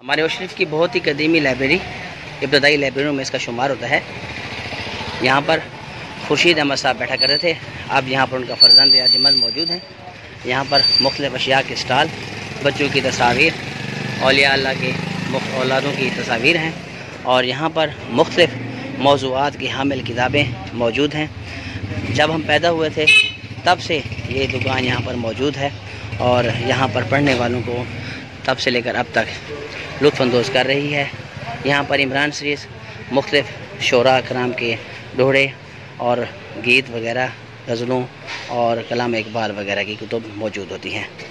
हमारे शरीफ की बहुत ही कदीमी लाइब्रेरी, इब्तदाई लाइब्रेरियों में इसका शुमार होता है। यहाँ पर खुर्शीद अहमद साहब बैठा करते थे। अब यहाँ पर उनका फ़र्जंद अर्जुमंद मौजूद है। यहाँ पर मुख्तलिफ़ अशिया के स्टॉल, बच्चों की तस्वीर, औलिया अल्लाह के औलादों की तस्वीर हैं और यहाँ पर मुख्तलिफ़ मौज़ूआत की हामिल किताबें मौजूद हैं। जब हम पैदा हुए थे तब से ये दुकान यहाँ पर मौजूद है और यहाँ पर पढ़ने वालों को तब से लेकर अब तक लुत्फ़अंदोज़ कर रही है। यहाँ पर इमरान शरीफ, मुख्तलिफ़ शोरा कराम के दोहरे और गीत वगैरह, गज़लों और कलाम इकबाल वगैरह की कुतुब मौजूद होती हैं।